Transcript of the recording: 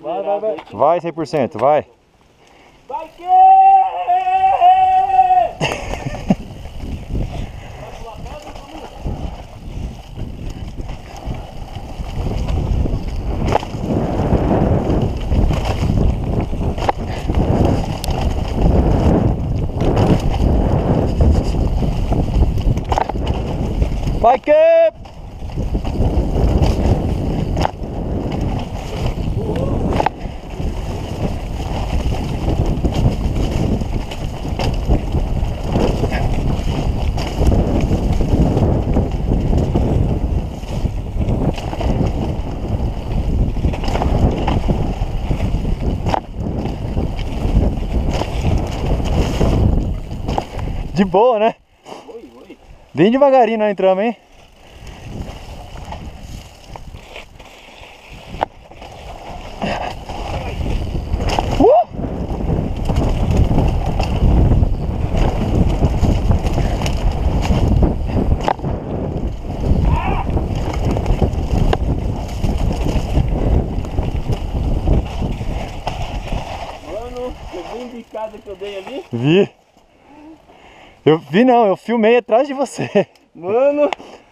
Vai 100%, vai. Vai que! Vai que! De boa, né? Oi. Bem devagarinho nós entramos, hein? Mano, você viu a embicada que eu dei ali? Vi. Eu vi não, eu filmei atrás de você. Mano,